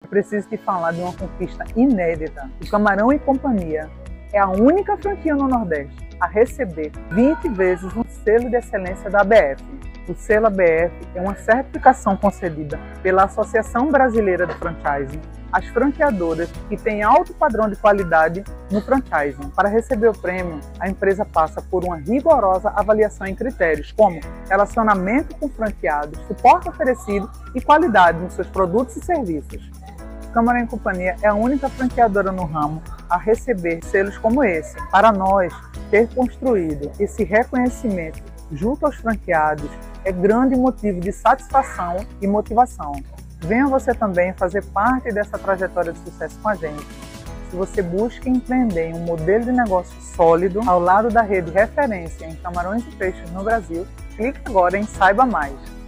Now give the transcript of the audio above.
preciso te falar de uma conquista inédita. O Camarão e Companhia é a única franquia no Nordeste a receber 20 vezes um selo de excelência da ABF. O selo ABF é uma certificação concedida pela Associação Brasileira de Franchising às franqueadoras que têm alto padrão de qualidade no franchising. Para receber o prêmio, a empresa passa por uma rigorosa avaliação em critérios como relacionamento com franqueados, suporte oferecido e qualidade nos seus produtos e serviços. Camarão e Companhia é a única franqueadora no ramo a receber selos como esse. Para nós, ter construído esse reconhecimento junto aos franqueados é grande motivo de satisfação e motivação. Venha você também fazer parte dessa trajetória de sucesso com a gente. Se você busca empreender em um modelo de negócio sólido ao lado da rede referência em camarões e peixes no Brasil, clique agora em Saiba Mais.